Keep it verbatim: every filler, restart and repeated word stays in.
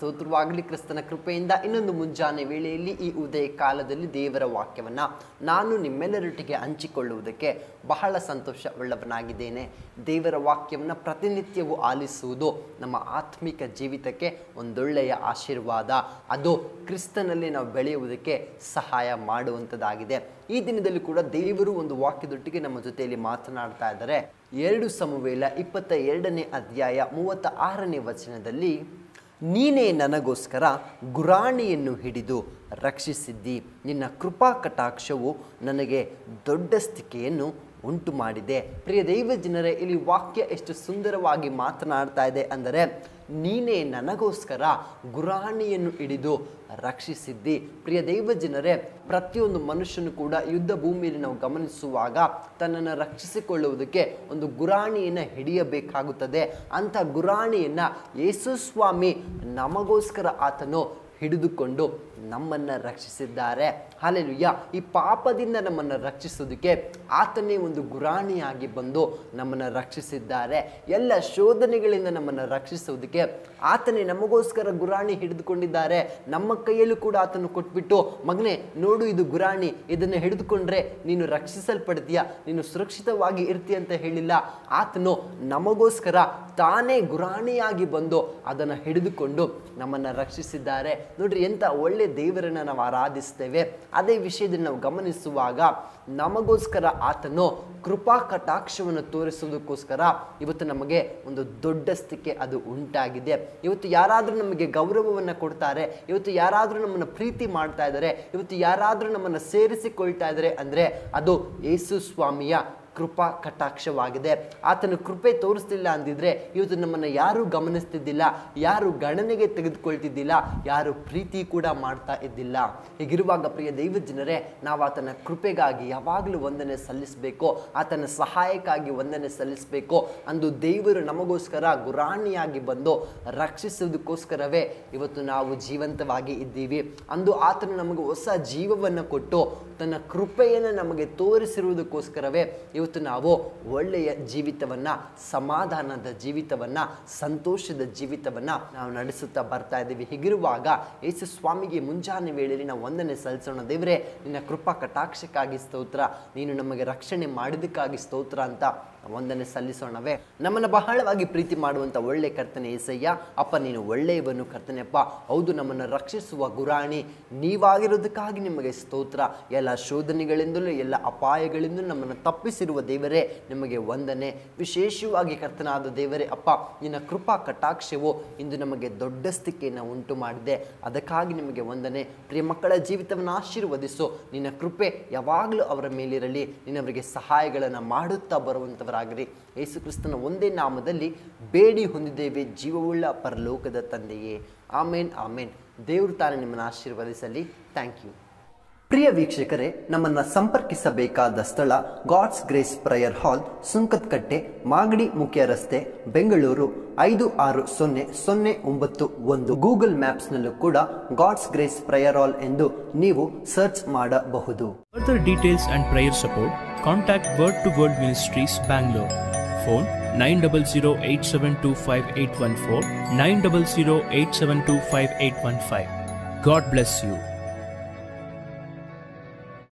ಸ್ತೋತ್ರವಾಗಲಿ. ಕ್ರಿಸ್ತನ ಕೃಪೆಯಿಂದ ಇನ್ನೊಂದು ಮುಂಜಾನೆ ವೇಳೆಯಲ್ಲಿ ಈ ಉದಯ ಕಾಲದಲ್ಲಿ ದೇವರ ವಾಕ್ಯವನ್ನು ನಾನು ನಿಮ್ಮೆಲ್ಲರೊಟ್ಟಿಗೆ ಹಂಚಿಕೊಳ್ಳುವುದಕ್ಕೆ ಬಹಳ ಸಂತೋಷವುಳ್ಳವನಾಗಿದ್ದೇನೆ. ದೇವರ ವಾಕ್ಯವನ್ನು ಪ್ರತಿನಿತ್ಯವೂ ಆಲಿಸುವುದು ನಮ್ಮ ಆತ್ಮಿಕ ಜೀವಿತಕ್ಕೆ ಒಂದೊಳ್ಳೆಯ ಆಶೀರ್ವಾದ. ಅದು ಕ್ರಿಸ್ತನಲ್ಲಿ ನಾವು ಬೆಳೆಯುವುದಕ್ಕೆ ಸಹಾಯ ಮಾಡುವಂಥದ್ದಾಗಿದೆ. ಈ ದಿನದಲ್ಲಿ ಕೂಡ ದೇವರು ಒಂದು ವಾಕ್ಯದೊಟ್ಟಿಗೆ ನಮ್ಮ ಜೊತೆಯಲ್ಲಿ ಮಾತನಾಡ್ತಾ ಇದ್ದಾರೆ. ಎರಡು ಸಮುವೇಲ ಇಪ್ಪತ್ತ ಎರಡನೇ ಅಧ್ಯಾಯ ಮೂವತ್ತ ಆರನೇ ವಚನದಲ್ಲಿ, ನೀನೇ ನನಗೋಸ್ಕರ ಗುರಾಣಿಯನ್ನು ಹಿಡಿದು ರಕ್ಷಿಸಿದ್ದಿ, ನಿನ್ನ ಕೃಪಾ ಕಟಾಕ್ಷವು ನನಗೆ ದೊಡ್ಡ ಸ್ಥಿತಿಯನ್ನು ಉಂಟು ಮಾಡಿದೆ. ಪ್ರಿಯ ದೈವ ಜನರೇ, ಇಲ್ಲಿ ವಾಕ್ಯ ಎಷ್ಟು ಸುಂದರವಾಗಿ ಮಾತನಾಡ್ತಾ ಇದೆ ಅಂದರೆ, ನೀನೇ ನನಗೋಸ್ಕರ ಗುರಾಣಿಯನ್ನು ಹಿಡಿದು ರಕ್ಷಿಸಿದ್ದಿ. ಪ್ರಿಯ ದೈವ ಜನರೇ, ಪ್ರತಿಯೊಂದು ಮನುಷ್ಯನು ಕೂಡ ಯುದ್ಧ ಭೂಮಿಯಲ್ಲಿ ನಾವು ಗಮನಿಸುವಾಗ ತನ್ನನ್ನು ರಕ್ಷಿಸಿಕೊಳ್ಳುವುದಕ್ಕೆ ಒಂದು ಗುರಾಣಿಯನ್ನು ಹಿಡಿಯಬೇಕಾಗುತ್ತದೆ. ಅಂಥ ಗುರಾಣಿಯನ್ನು ಯೇಸು ಸ್ವಾಮಿ ನಮಗೋಸ್ಕರ ಆತನು ಹಿಡಿದುಕೊಂಡು ನಮ್ಮನ್ನು ರಕ್ಷಿಸಿದ್ದಾರೆ. ಹಲ್ಲೆಲೂಯಾ. ಈ ಪಾಪದಿಂದ ನಮ್ಮನ್ನು ರಕ್ಷಿಸೋದಕ್ಕೆ ಆತನೇ ಒಂದು ಗುರಾಣಿಯಾಗಿ ಬಂದು ನಮ್ಮನ್ನು ರಕ್ಷಿಸಿದ್ದಾರೆ. ಎಲ್ಲ ಶೋಧನೆಗಳಿಂದ ನಮ್ಮನ್ನು ರಕ್ಷಿಸೋದಕ್ಕೆ ಆತನೇ ನಮಗೋಸ್ಕರ ಗುರಾಣಿ ಹಿಡಿದುಕೊಂಡಿದ್ದಾರೆ. ನಮ್ಮ ಕೈಯಲ್ಲೂ ಕೂಡ ಆತನು ಕೊಟ್ಬಿಟ್ಟು, ಮಗನೇ ನೋಡು ಇದು ಗುರಾಣಿ, ಇದನ್ನು ಹಿಡಿದುಕೊಂಡ್ರೆ ನೀನು ರಕ್ಷಿಸಲ್ಪಡ್ತೀಯ, ನೀನು ಸುರಕ್ಷಿತವಾಗಿ ಇರ್ತೀಯ ಅಂತ ಹೇಳಿಲ್ಲ. ಆತನು ನಮಗೋಸ್ಕರ ತಾನೇ ಗುರಾಣಿಯಾಗಿ ಬಂದು ಅದನ್ನು ಹಿಡಿದುಕೊಂಡು ನಮ್ಮನ್ನು ರಕ್ಷಿಸಿದ್ದಾರೆ. ನೋಡ್ರಿ, ಎಂಥ ಒಳ್ಳೆ ದೇವರನ್ನು ನಾವು ಆರಾಧಿಸ್ತೇವೆ. ಅದೇ ವಿಷಯದಲ್ಲಿ ನಾವು ಗಮನಿಸುವಾಗ ನಮಗೋಸ್ಕರ ಆತನು ಕೃಪಾ ಕಟಾಕ್ಷವನ್ನು ತೋರಿಸುವುದಕ್ಕೋಸ್ಕರ ಇವತ್ತು ನಮಗೆ ಒಂದು ದೊಡ್ಡ ಸ್ಥಿತಿ ಅದು ಉಂಟಾಗಿದೆ. ಇವತ್ತು ಯಾರಾದರೂ ನಮಗೆ ಗೌರವವನ್ನು ಕೊಡ್ತಾರೆ, ಇವತ್ತು ಯಾರಾದರೂ ನಮ್ಮನ್ನು ಪ್ರೀತಿ ಮಾಡ್ತಾ ಇದ್ದಾರೆ, ಇವತ್ತು ಯಾರಾದರೂ ನಮ್ಮನ್ನು ಸೇರಿಸಿಕೊಳ್ತಾ ಇದ್ದಾರೆ ಅಂದರೆ ಅದು ಯೇಸು ಸ್ವಾಮಿಯ ಕೃಪಾ ಕಟಾಕ್ಷವಾಗಿದೆ. ಆತನು ಕೃಪೆ ತೋರಿಸ್ತಿಲ್ಲ ಅಂದಿದ್ರೆ ಇವತ್ತು ನಮ್ಮನ್ನು ಯಾರೂ ಗಮನಿಸ್ತಿದ್ದಿಲ್ಲ, ಯಾರು ಗಣನೆಗೆ ತೆಗೆದುಕೊಳ್ತಿದ್ದಿಲ್ಲ, ಯಾರು ಪ್ರೀತಿ ಕೂಡ ಮಾಡ್ತಾ ಇದ್ದಿಲ್ಲ. ಹೀಗಿರುವಾಗ ಪ್ರಿಯ ದೈವ ಜನರೇ, ನಾವು ಆತನ ಕೃಪೆಗಾಗಿ ಯಾವಾಗಲೂ ವಂದನೆ ಸಲ್ಲಿಸಬೇಕು, ಆತನ ಸಹಾಯಕ್ಕಾಗಿ ವಂದನೆ ಸಲ್ಲಿಸಬೇಕು. ಅಂದು ದೇವರು ನಮಗೋಸ್ಕರ ಗುರಾಣಿಯಾಗಿ ಬಂದು ರಕ್ಷಿಸೋದಕ್ಕೋಸ್ಕರವೇ ಇವತ್ತು ನಾವು ಜೀವಂತವಾಗಿ ಇದ್ದೀವಿ. ಅಂದು ಆತನು ನಮಗೆ ಹೊಸ ಜೀವವನ್ನು ಕೊಟ್ಟು ತನ್ನ ಕೃಪೆಯನ್ನು ನಮಗೆ ತೋರಿಸಿರುವುದಕ್ಕೋಸ್ಕರವೇ ಇವತ್ತು ನಾವು ಒಳ್ಳೆಯ ಜೀವಿತವನ್ನು, ಸಮಾಧಾನದ ಜೀವಿತವನ್ನು, ಸಂತೋಷದ ಜೀವಿತವನ್ನು ನಾವು ನಡೆಸುತ್ತಾ ಬರ್ತಾ ಇದ್ದೀವಿ. ಹೀಗಿರುವಾಗ ಯೇಸು ಸ್ವಾಮಿಗೆ ಮುಂಜಾನೆ ವೇಳೆಯಲ್ಲಿ ನಾವು ವಂದನೆ ಸಲ್ಲಿಸೋಣ. ದೇವರೇ, ನಿನ್ನ ಕೃಪಾ ಕಟಾಕ್ಷಕ್ಕಾಗಿ ಸ್ತೋತ್ರ, ನೀನು ನಮಗೆ ರಕ್ಷಣೆ ಮಾಡಿದ್ದಕ್ಕಾಗಿ ಸ್ತೋತ್ರ ಅಂತ ವಂದನೆ ಸಲ್ಲಿಸೋಣವೇ. ನಮ್ಮನ್ನು ಬಹಳವಾಗಿ ಪ್ರೀತಿ ಮಾಡುವಂಥ ಒಳ್ಳೆ ಕರ್ತನೆ ಏಸಯ್ಯ. ಅಪ್ಪ, ನೀನು ಒಳ್ಳೆಯವನು ಕರ್ತನೆಪ್ಪ. ಹೌದು, ನಮ್ಮನ್ನು ರಕ್ಷಿಸುವ ಗುರಾಣಿ ನೀವಾಗಿರೋದಕ್ಕಾಗಿ ನಿಮಗೆ ಸ್ತೋತ್ರ. ಎಲ್ಲ ಶೋಧನೆಗಳಿಂದಲೂ ಎಲ್ಲ ಅಪಾಯಗಳಿಂದಲೂ ನಮ್ಮನ್ನು ತಪ್ಪಿಸಿರುವ ದೇವರೇ, ನಿಮಗೆ ವಂದನೆ. ವಿಶೇಷವಾಗಿ ಕರ್ತನಾದ ದೇವರೇ, ಅಪ್ಪ, ನಿನ್ನ ಕೃಪಾ ಕಟಾಕ್ಷವು ಇಂದು ನಮಗೆ ದೊಡ್ಡ ಸ್ಥಿತಿಯನ್ನು ಉಂಟು ಮಾಡಿದೆ. ಅದಕ್ಕಾಗಿ ನಿಮಗೆ ವಂದನೆ. ಪ್ರಿಯ ಮಕ್ಕಳ ಜೀವಿತವನ್ನು ಆಶೀರ್ವದಿಸು. ನಿನ್ನ ಕೃಪೆ ಯಾವಾಗಲೂ ಅವರ ಮೇಲಿರಲಿ. ನಿನ್ನವರಿಗೆ ಸಹಾಯಗಳನ್ನು ಮಾಡುತ್ತಾ ಬರುವಂಥವರಾಗಿರಿ. ಯೇಸು ಕ್ರಿಸ್ತನ ಒಂದೇ ನಾಮದಲ್ಲಿ ಬೇಡಿ ಹೊಂದಿದ್ದೇವೆ, ಜೀವವುಳ್ಳ ಪರಲೋಕದ ತಂದೆಯೇ. ಆಮೇನ್, ಆಮೇನ್. ದೇವರು ತಾನೇ ನಿಮ್ಮನ್ನು ಆಶೀರ್ವದಿಸಲಿ. Thank you. ಪ್ರಿಯ ವೀಕ್ಷಕರೇ, ನಮ್ಮನ್ನು ಸಂಪರ್ಕಿಸಬೇಕಾದ ಸ್ಥಳ God's Grace Prayer Hall, Sunkadakatte, Magadi ಮುಖ್ಯ ರಸ್ತೆ, ಬೆಂಗಳೂರು ಐದು ಆರು ಸೊನ್ನೆ ಸೊನ್ನೆ ಒಂಬತ್ತು ಒಂದು. ಗೂಗಲ್ ಮ್ಯಾಪ್ಸ್ನಲ್ಲೂ ಕೂಡ ಗಾಡ್ಸ್ ಗ್ರೇಸ್ ಪ್ರೇಯರ್ ಹಾಲ್ ಎಂದು ನೀವು ಸರ್ಚ್ ಮಾಡಬಹುದು. Further details and prayer support, contact Word to World Ministries, Bangalore. Phone nine zero zero eight seven two five eight one four, nine zero zero eight seven two five eight one five. God bless you.